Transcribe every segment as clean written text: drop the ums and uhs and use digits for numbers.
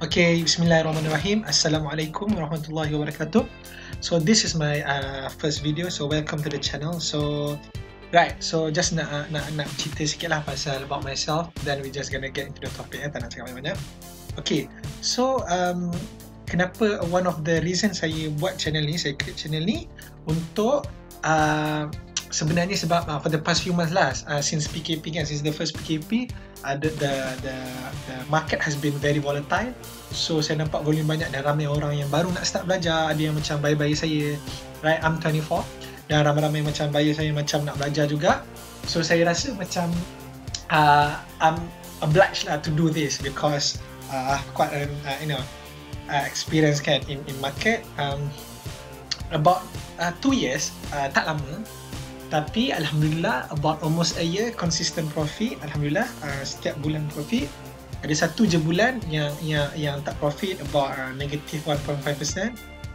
Okay, Bismillahirrahmanirrahim. Assalamualaikum warahmatullahi wabarakatuh. So this is my first video. So welcome to the channel. So just nak cerita sikit lah pasal about myself. Then we just gonna get into the topic. Tak nak cakap banyak-banyak. Okay, so kenapa one of the reason saya buat channel ni, saya create channel ni untuk sebenarnya sebab for the past few months lah, since PKP kan, since the first PKP, the market has been very volatile. So saya nampak volume banyak dan ramai orang yang baru nak start belajar. Ada yang macam bayi-bayi saya, right, I'm 24, dan ramai-ramai macam bayi saya macam nak belajar juga. So saya rasa macam I'm obliged lah to do this because quite an experience kan in market. About 2 years, tak lama, tapi Alhamdulillah about almost a year consistent profit. Alhamdulillah, setiap bulan profit. Ada satu je bulan yang tak profit, about negative 1.5%.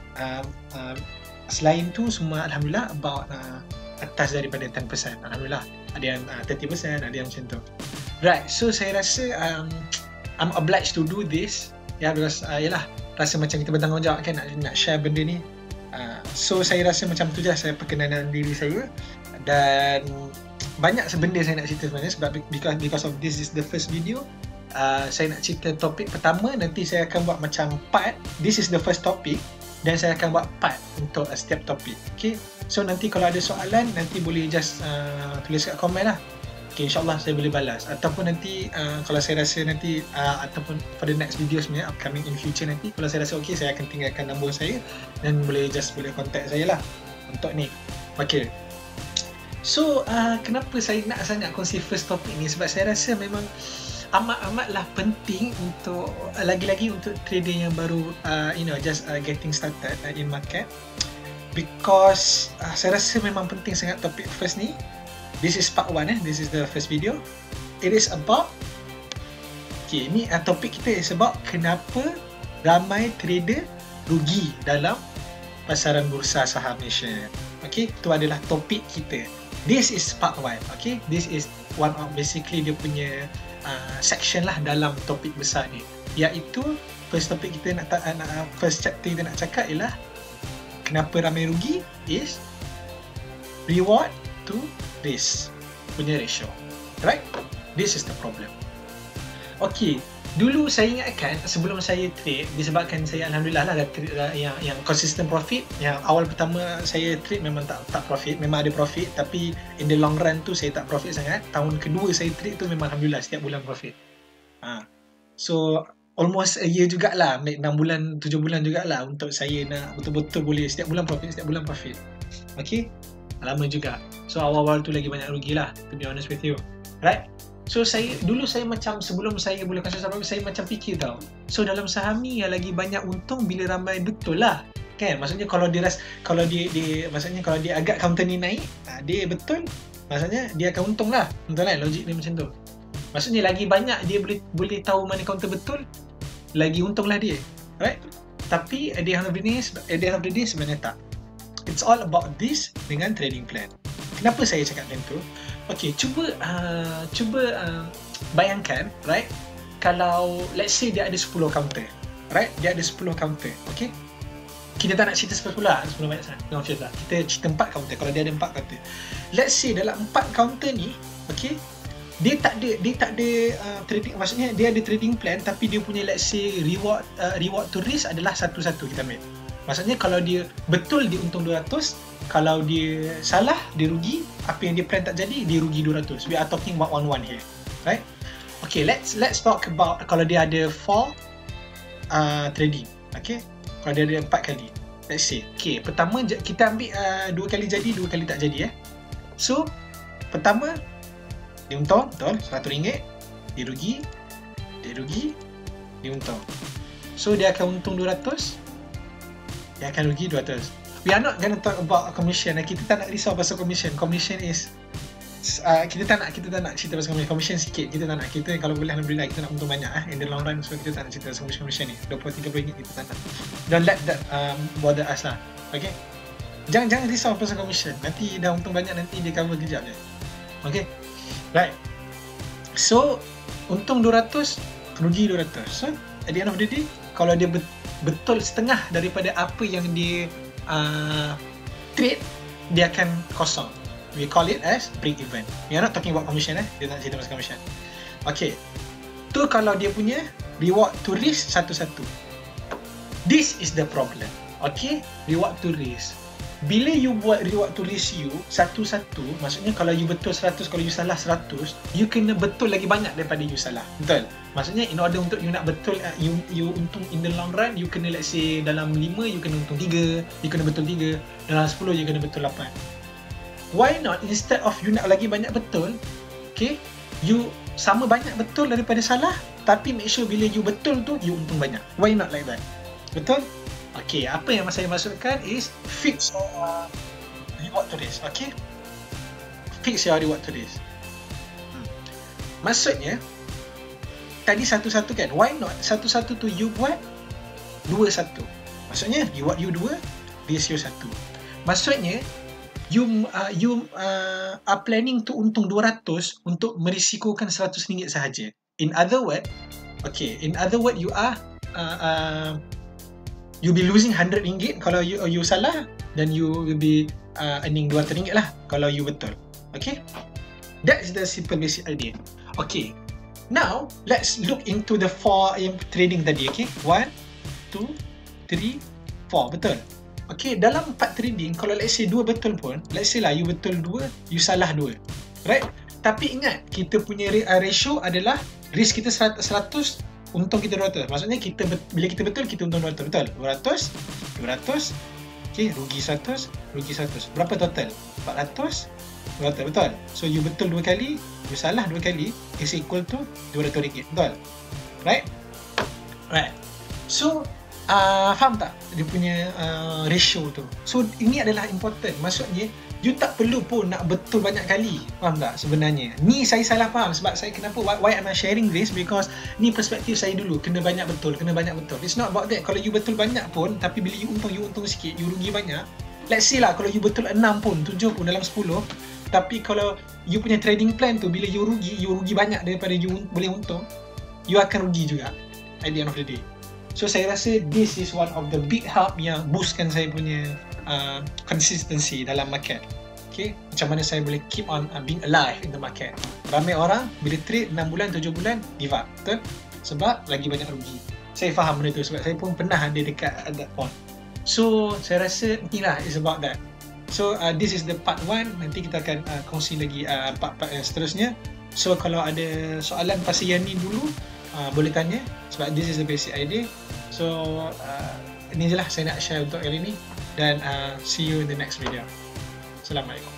Selain tu semua Alhamdulillah about atas daripada 10%. Alhamdulillah, ada yang 30%, ada yang macam tu. Right, so saya rasa I'm obliged to do this, because yalah, rasa macam kita bertanggungjawab kan nak share benda ni. So saya rasa macam tu je saya perkenalan diri saya. Dan banyak benda saya nak cerita sebenarnya, sebab because of this is the first video. Saya nak cerita topik pertama, nanti saya akan buat macam part. This is the first topic, dan saya akan buat part untuk setiap topik. Okay, so nanti kalau ada soalan, nanti boleh just tulis kat komen lah. Okay, insyaAllah saya boleh balas. Ataupun nanti kalau saya rasa nanti ataupun for the next video sebenarnya upcoming in future nanti, kalau saya rasa okay, saya akan tinggalkan nombor saya dan boleh contact saya lah untuk ni. Okay, so kenapa saya nak sangat kongsi first topic ni, sebab saya rasa memang amat-amatlah penting untuk lagi-lagi untuk trader yang baru just getting started in market, because saya rasa memang penting sangat topik first ni. This is part 1 this is the first video. It is about, okay, ni topik kita is about kenapa ramai trader rugi dalam pasaran bursa saham Malaysia. Okay, itu adalah topik kita. This is part 1. Okay, this is one of basically dia punya section lah dalam topik besar ni, iaitu first topik kita first chapter kita nak cakap ialah kenapa ramai rugi is reward to risk punya ratio. Right, this is the problem. Okay, dulu saya ingatkan sebelum saya trade, disebabkan saya Alhamdulillah lah yang consistent profit. Yang awal pertama saya trade memang tak profit, memang ada profit, tapi in the long run tu saya tak profit sangat. Tahun kedua saya trade tu memang Alhamdulillah setiap bulan profit. So almost a year jugalah, 6 bulan 7 bulan jugalah untuk saya nak betul-betul boleh setiap bulan profit. Okay, lama juga. So awal-awal tu lagi banyak rugi lah, to be honest with you. Right, so dulu saya macam sebelum saya boleh konsisten profit, saya macam fikir tau, so dalam saham ni yang lagi banyak untung bila ramai betul lah kan. Maksudnya kalau dia maksudnya kalau dia agak counter ni naik, dia betul, maksudnya dia akan untung lah. Betul kan, logik dia macam tu. Maksudnya lagi banyak dia boleh tahu mana counter betul, lagi untung lah dia. Right, tapi at the end of the day sebenarnya tak. It's all about this dengan trading plan. Kenapa saya cakap macam tu? Okay, cuba bayangkan, right, kalau let's say dia ada 10 counter, right, dia ada 10 counter. Okay, kita tak nak cerita 10 lah, 10 banyak sangat, no, cerita kita cerita 4 counter. Kalau dia ada 4 counter, let's say dalam 4 counter ni, okay, dia tak ada trading, maksudnya dia ada trading plan, tapi dia punya let's say reward to risk adalah satu-satu kita ambil. Maksudnya kalau dia betul dia untung 200, kalau dia salah dia rugi, apa yang dia plan tak jadi, dia rugi 200. We are talking about 1-1 here, right? Okay, let's talk about kalau dia ada 4 trading. Okay, kalau dia ada 4 kali, let's say, okay, pertama kita ambil 2 kali jadi, 2 kali tak jadi. So pertama dia untung, betul, RM100, dia rugi, dia untung. So dia akan untung 200, dia akan rugi 200. We are not gonna talk about commission. Kita tak nak risau pasal commission. Commission is kita tak nak cerita pasal commission sikit. Kita tak nak. Kita kalau boleh Alhamdulillah kita nak untung banyak in the long run. So kita tak nak cerita pasal commission ni. RM20-30 kita tak nak. Don't let that bother us lah. Okay, jangan risau pasal commission. Nanti dah untung banyak, nanti dia cover kejap je. Okay, right. So untung 200, rugi 200. So at the end of the day, kalau dia betul setengah daripada apa yang dia trade, dia akan kosong. We call it as break even. We are not talking about commission dia tak cerita pasal commission. Okay, tu kalau dia punya reward to risk satu-satu. This is the problem. Okay, reward to risk. Bila you buat reward to risk you satu-satu, maksudnya kalau you betul 100, kalau you salah 100, you kena betul lagi banyak daripada you salah. Betul? Maksudnya in order untuk you nak betul, you untung in the long run, you kena let's say dalam 5 you kena untung 3, you kena betul 3, dalam 10 you kena betul 8. Why not instead of you nak lagi banyak betul, okay, you sama banyak betul daripada salah, tapi make sure bila you betul tu you untung banyak. Why not like that? Betul? Okay, apa yang saya maksudkan is fix your reward to risk. Okay, fix your reward to risk. Maksudnya tadi satu-satu kan, why not satu-satu tu you buat 2-1. Maksudnya reward you 2, risk you 1. Maksudnya you are planning to untung 200 untuk merisikokan RM100 sahaja. In other word, you are you'll be losing RM100 kalau you salah, dan you will be earning RM200 lah kalau you betul. Okay, that's the simple basic idea. Okay, now let's look into the 4 yang trading tadi. Okay, 1, 2, 3, 4. Betul? Okay, dalam 4 trading, kalau let's say 2 betul pun, let's say lah you betul 2, you salah 2, right? Tapi ingat, kita punya ratio adalah risk kita 100, untung kita 200. Maksudnya bila kita betul, kita untung 200. Betul? 200, okay, rugi 100, rugi 100. Berapa total? 400, 200. Betul? So you betul 2 kali, you salah 2 kali, is equal to RM200. Betul? Right? Right. So faham tak dia punya ratio tu? So ini adalah important. Maksudnya you tak perlu pun nak betul banyak kali. Faham tak sebenarnya? Ni saya salah faham sebab saya kenapa, why am I sharing this? Because ni perspektif saya dulu, kena banyak betul. It's not about that. Kalau you betul banyak pun, tapi bila you untung sikit, you rugi banyak. Let's say lah kalau you betul 6 pun, 7 pun dalam 10, tapi kalau you punya trading plan tu, bila you rugi banyak daripada you boleh untung, you akan rugi juga at the end of the day. So saya rasa this is one of the big help yang boostkan saya punya consistency dalam market. Okay, macam mana saya boleh keep on being alive in the market. Ramai orang bila trade 6 bulan, 7 bulan give up. Betul? Sebab lagi banyak rugi. Saya faham benda tu sebab saya pun pernah ada dekat at that point. So saya rasa inilah is about that. So this is the part 1. Nanti kita akan kongsi lagi part-part yang seterusnya. So kalau ada soalan pasal yang ni dulu, boleh tanya sebab this is the basic idea. So ini je lah saya nak share untuk hari ni, dan see you in the next video. Assalamualaikum.